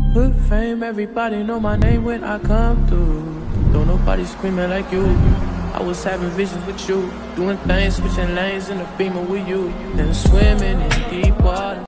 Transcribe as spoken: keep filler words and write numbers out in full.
Good fame, everybody know my name when I come through. Don't nobody screaming like you. I was having visions with you, doing things, switching lanes in a beamer with you, then swimming in deep water.